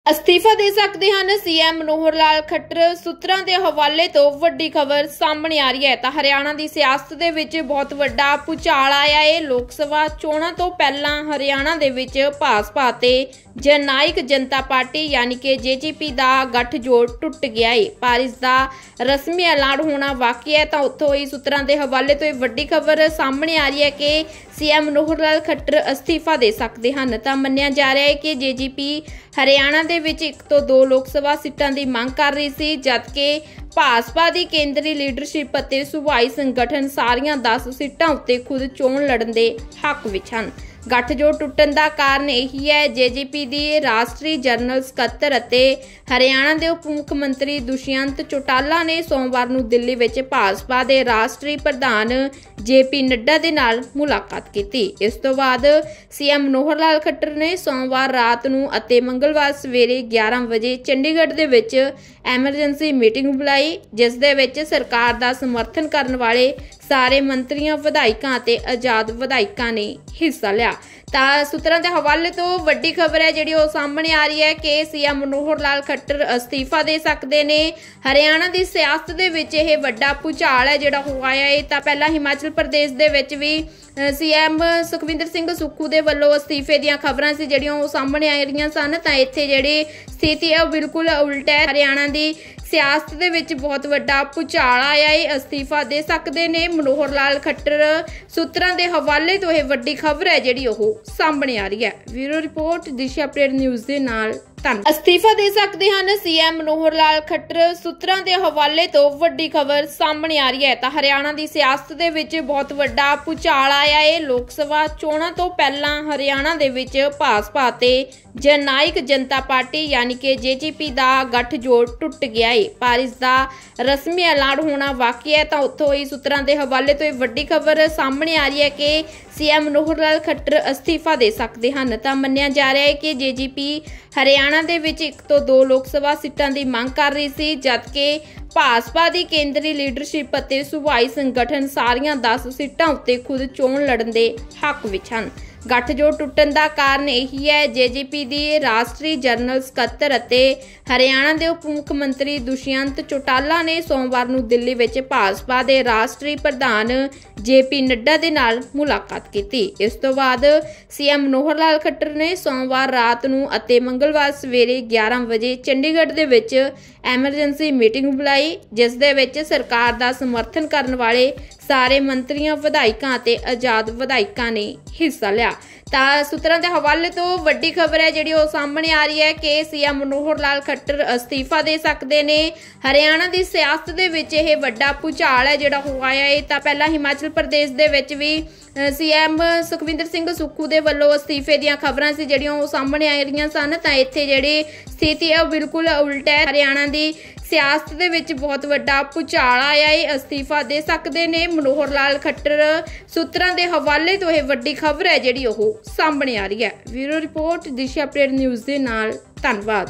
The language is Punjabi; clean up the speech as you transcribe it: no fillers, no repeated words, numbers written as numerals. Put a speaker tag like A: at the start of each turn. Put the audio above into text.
A: ਅਸਤੀਫਾ ਦੇ ਸਕਦੇ ਹਨ ਸੀਐਮ ਮਨੋਹਰ ਲਾਲ ਖੱਟਰ। ਸੂਤਰਾਂ ਦੇ ਹਵਾਲੇ ਤੋਂ ਵੱਡੀ ਖਬਰ ਸਾਹਮਣੇ ਆ ਰਹੀ ਹੈ ਤਾਂ ਹਰਿਆਣਾ ਦੀ ਸਿਆਸਤ ਦੇ ਵਿੱਚ ਬਹੁਤ ਵੱਡਾ ਭੁਚਾਲ ਆਇਆ ਹੈ। ਲੋਕ ਸਭਾ ਚੋਣਾਂ ਤੋਂ ਪਹਿਲਾਂ ਹਰਿਆਣਾ ਦੇ ਵਿੱਚ ਭਾਜਪਾ ਤੇ ਜਨਨਾਇਕ ਜਨਤਾ ਪਾਰਟੀ ਯਾਨੀ ਕਿ ਜੇਜੇਪੀ ਦਾ ਗੱਠਜੋੜ ਟੁੱਟ ਗਿਆ ਹੈ, ਪਰ ਇਸ ਦਾ ਰਸਮੀ ਐਲਾਨ ਹੋਣਾ ਬਾਕੀ ਹੈ। ਤਾਂ ਉੱਥੋਂ ਹੀ ਸੂਤਰਾਂ ਦੇ ਹਵਾਲੇ ਤੋਂ ਇਹ ਵੱਡੀ ਖਬਰ ਸਾਹਮਣੇ ਆ ਰਹੀ ਹੈ ਕਿ ਸੀਐਮ ਮਨੋਹਰ ਲਾਲ ਖੱਟਰ ਅਸਤੀਫਾ ਦੇ ਸਕਦੇ ਹਨ। ਤਾਂ ਮੰਨਿਆ ਜਾ ਰਿਹਾ ਹੈ ਕਿ ਜੇਜੇਪੀ ਹਰਿਆਣਾ ਦੇ ਵਿੱਚ 1 ਤੋਂ 2 ਲੋਕ ਸਭਾ ਸੀਟਾਂ ਦੀ ਮੰਗ ਕਰ ਰਹੀ ਸੀ, ਜਦਕਿ ਭਾਜਪਾ ਦੀ ਕੇਂਦਰੀ ਲੀਡਰਸ਼ਿਪ ਅਤੇ ਸੂਬਾਈ ਸੰਗਠਨ ਸਾਰੀਆਂ 10 ਸੀਟਾਂ ਉੱਤੇ ਖੁਦ ਚੋਣ ਲੜਨ ਦੇ ਹੱਕ ਵਿੱਚ ਹਨ। ਗੱਠਜੋੜ ਟੁੱਟਣ ਦਾ ਕਾਰਨ ਇਹੀ ਹੈ, ਜੇਜੇਪੀ ਦੀ ਰਾਸ਼ਟਰੀ ਜਨਰਲ ਸਕੱਤਰ ਅਤੇ ਹਰਿਆਣਾ ਦੇ ਉਪ ਮੁੱਖ ਮੰਤਰੀ ਦੁਸ਼ਯੰਤ ਚੌਟਾਲਾ ਨੇ ਸੋਮਵਾਰ ਨੂੰ ਦਿੱਲੀ ਵਿੱਚ ਭਾਜਪਾ ਦੇ ਰਾਸ਼ਟਰੀ ਪ੍ਰਧਾਨ ਜੇਪੀ ਨੱਡਾ ਦੇ ਨਾਲ ਮੁਲਾਕਾਤ ਕੀਤੀ। ਇਸ ਤੋਂ ਬਾਅਦ ਸੀਐਮ ਮਨੋਹਰ ਲਾਲ ਖੱਟਰ ਨੇ ਸੋਮਵਾਰ ਰਾਤ ਨੂੰ ਅਤੇ ਮੰਗਲਵਾਰ ਸਵੇਰੇ 11 ਵਜੇ ਚੰਡੀਗੜ੍ਹ ਦੇ ਵਿੱਚ ਐਮਰਜੈਂਸੀ ਮੀਟਿੰਗ ਬੁਲਾਈ, ਜਿਸ ਦੇ ਵਿੱਚ ਸਰਕਾਰ ਦਾ ਸਮਰਥਨ ਕਰਨ ਵਾਲੇ ਸਾਰੇ ਮੰਤਰੀਆਂ, ਵਿਧਾਇਕਾਂ ਅਤੇ ਆਜ਼ਾਦ ਵਿਧਾਇਕਾਂ ਨੇ ਹਿੱਸਾ ਲਿਆ। ਤਾਂ ਸੂਤਰਾਂ ਦੇ ਹਵਾਲੇ ਤੋਂ ਵੱਡੀ ਖਬਰ ਹੈ ਜਿਹੜੀ ਉਹ ਸਾਹਮਣੇ ਆ ਰਹੀ ਹੈ ਕਿ ਸੀਐਮ ਮਨੋਹਰ ਲਾਲ ਖੱਟਰ ਅਸਤੀਫਾ ਦੇ ਸਕਦੇ ਨੇ। ਹਰਿਆਣਾ ਦੀ ਸਿਆਸਤ ਦੇ ਵਿੱਚ ਇਹ ਵੱਡਾ ਭੁਚਾਲ ਹੈ ਜਿਹੜਾ ਹੋ ਆਇਆ ਹੈ। ਤਾਂ ਪਹਿਲਾਂ ਹਿਮਾਚਲ ਪ੍ਰਦੇਸ਼ ਦੇ ਵਿੱਚ ਵੀ ਸੀਐਮ ਸੁਖਵਿੰਦਰ ਸਿੰਘ ਸੁੱਖੂ ਦੇ ਵੱਲੋਂ ਅਸਤੀਫੇ ਦੀਆਂ ਖਬਰਾਂ ਸੀ ਜਿਹੜੀਆਂ ਉਹ ਸਾਹਮਣੇ ਆ ਰਹੀਆਂ ਸਨ। ਤਾਂ ਇੱਥੇ ਜਿਹੜੀ ਸਥਿਤੀ ਹੈ ਉਹ ਬਿਲਕੁਲ ਉਲਟ ਹੈ। ਹਰਿਆਣਾ ਦੀ ਸਿਆਸਤ ਦੇ ਵਿੱਚ ਬਹੁਤ ਵੱਡਾ ਭੁਚਾਲ ਆਇਆ ਹੈ, ਅਸਤੀਫਾ ਦੇ ਸਕਦੇ ਨੇ ਮਨੋਹਰ ਲਾਲ ਖੱਟਰ। ਸੂਤਰਾਂ ਦੇ ਹਵਾਲੇ ਤੋਂ ਇਹ ਵੱਡੀ ਖਬਰ ਹੈ ਜਿਹੜੀ ਉਹ ਸਾਹਮਣੇ ਆ ਰਹੀ ਹੈ। Bureau report Disha update news ਦੇ ਨਾਲ। ਅਸਤੀਫਾ ਦੇ ਸਕਦੇ ਹਨ ਸੀਐਮ ਮਨੋਹਰ ਲਾਲ ਖੱਟਰ। ਸੂਤਰਾਂ ਦੇ ਹਵਾਲੇ ਤੋਂ ਵੱਡੀ ਖਬਰ ਸਾਹਮਣੇ ਆ ਰਹੀ ਹੈ ਤਾਂ ਹਰਿਆਣਾ ਦੀ ਸਿਆਸਤ ਦੇ ਵਿੱਚ ਬਹੁਤ ਵੱਡਾ ਭੁਚਾਲ ਆਇਆ ਹੈ। ਲੋਕ ਸਭਾ ਚੋਣਾਂ ਤੋਂ ਪਹਿਲਾਂ ਹਰਿਆਣਾ ਦੇ ਵਿੱਚ ਭਾਜਪਾ ਤੇ ਜਨਨਾਇਕ ਜਨਤਾ ਪਾਰਟੀ ਯਾਨੀ ਕਿ ਜੇਜੇਪੀ ਦਾ ਗੱਠਜੋੜ ਟੁੱਟ ਗਿਆ ਹੈ, ਪਰ ਇਸ ਦਾ ਰਸਮੀ ਐਲਾਨ ਹੋਣਾ ਬਾਕੀ ਹੈ। ਤਾਂ ਉੱਥੋਂ ਹੀ ਸੂਤਰਾਂ ਦੇ ਹਵਾਲੇ ਤੋਂ ਇਹ ਵੱਡੀ ਖਬਰ ਸਾਹਮਣੇ ਆ ਰਹੀ ਹੈ ਕਿ ਸੀਐਮ ਮਨੋਹਰ ਲਾਲ ਖੱਟਰ ਅਸਤੀਫਾ ਦੇ ਸਕਦੇ ਹਨ। ਤਾਂ ਮੰਨਿਆ ਜਾ ਰਿਹਾ ਹੈ ਕਿ ਜੇਜੇਪੀ ਹਰਿਆਣਾ ਦੇ ਵਿੱਚ 1 ਤੋਂ 2 ਲੋਕ ਸਭਾ ਸੀਟਾਂ ਦੀ ਮੰਗ ਕਰ ਰਹੀ ਸੀ, ਜਦਕਿ ਭਾਜਪਾ ਦੀ ਕੇਂਦਰੀ ਲੀਡਰਸ਼ਿਪ ਅਤੇ ਸੂਬਾਈ ਸੰਗਠਨ ਸਾਰੀਆਂ 10 ਸੀਟਾਂ ਉੱਤੇ ਖੁਦ ਚੋਣ ਲੜਨ ਦੇ ਹੱਕ ਵਿੱਚ ਹਨ। ਗੱਠਜੋੜ ਟੁੱਟਣ ਦਾ ਕਾਰਨ ਇਹੀ ਹੈ, ਜੇਜੇਪੀ ਦੀ ਰਾਸ਼ਟਰੀ ਜਨਰਲ ਸਕੱਤਰ ਅਤੇ ਹਰਿਆਣਾ ਦੇ ਉਪ ਮੁੱਖ ਮੰਤਰੀ ਦੁਸ਼ਯੰਤ ਚੌਟਾਲਾ ਨੇ ਸੋਮਵਾਰ ਨੂੰ ਦਿੱਲੀ ਵਿੱਚ ਭਾਜਪਾ ਦੇ ਰਾਸ਼ਟਰੀ ਪ੍ਰਧਾਨ ਜੇਪੀ ਨੱਡਾ ਦੇ ਨਾਲ ਮੁਲਾਕਾਤ ਕੀਤੀ। ਇਸ ਤੋਂ ਬਾਅਦ ਸੀਐਮ ਮਨੋਹਰ ਲਾਲ ਖੱਟਰ ਨੇ ਸੋਮਵਾਰ ਰਾਤ ਨੂੰ ਅਤੇ ਮੰਗਲਵਾਰ ਸਵੇਰੇ 11 ਵਜੇ ਚੰਡੀਗੜ੍ਹ ਦੇ ਵਿੱਚ ਐਮਰਜੈਂਸੀ ਮੀਟਿੰਗ ਬੁਲਾਈ, ਜਿਸ ਦੇ ਵਿੱਚ ਸਰਕਾਰ ਦਾ ਸਮਰਥਨ ਕਰਨ ਵਾਲੇ ਸਾਰੇ ਮੰਤਰੀਆਂ, ਵਿਧਾਇਕਾਂ ਅਤੇ ਆਜ਼ਾਦ ਵਿਧਾਇਕਾਂ ਨੇ ਹਿੱਸਾ ਲਿਆ। ਤਾਂ ਸੂਤਰਾਂ ਦੇ ਹਵਾਲੇ ਤੋਂ ਵੱਡੀ ਖਬਰ ਹੈ ਜਿਹੜੀ ਉਹ ਸਾਹਮਣੇ ਆ ਰਹੀ ਹੈ ਕਿ ਸੀਐਮ ਮਨੋਹਰ ਲਾਲ ਖੱਟਰ ਅਸਤੀਫਾ ਦੇ ਸਕਦੇ ਨੇ। ਹਰਿਆਣਾ ਦੀ ਸਿਆਸਤ ਦੇ ਵਿੱਚ ਇਹ ਵੱਡਾ ਭੁਚਾਲ ਹੈ ਜਿਹੜਾ ਹੋ ਆਇਆ ਹੈ। ਤਾਂ ਪਹਿਲਾਂ ਹਿਮਾਚਲ ਪ੍ਰਦੇਸ਼ ਦੇ ਵਿੱਚ ਵੀ ਸੀਐਮ ਸੁਖਵਿੰਦਰ ਸਿੰਘ ਸੁੱਖੂ ਦੇ ਵੱਲੋਂ ਅਸਤੀਫੇ ਦੀਆਂ ਖਬਰਾਂ ਸੀ ਜਿਹੜੀਆਂ ਉਹ ਸਾਹਮਣੇ ਆ ਰਹੀਆਂ ਸਨ। ਤਾਂ ਇੱਥੇ ਜਿਹੜੀ ਸਥਿਤੀ ਹੈ ਉਹ ਬਿਲਕੁਲ ਉਲਟ ਹੈ। ਹਰਿਆਣਾ ਦੀ ਸਿਆਸਤ ਦੇ ਵਿੱਚ ਬਹੁਤ ਵੱਡਾ ਭੁਚਾਲ ਆਇਆ ਹੈ, ਅਸਤੀਫਾ ਦੇ ਸਕਦੇ ਨੇ ਮਨੋਹਰ ਲਾਲ ਖੱਟਰ। ਸੂਤਰਾਂ ਦੇ ਹਵਾਲੇ ਤੋਂ ਇਹ ਵੱਡੀ ਖਬਰ ਹੈ ਜਿਹੜੀ ਉਹ ਸਾਹਮਣੇ ਆ ਰਹੀ ਹੈ। Bureau report Disha update news ਦੇ ਨਾਲ। ਧੰਨਵਾਦ।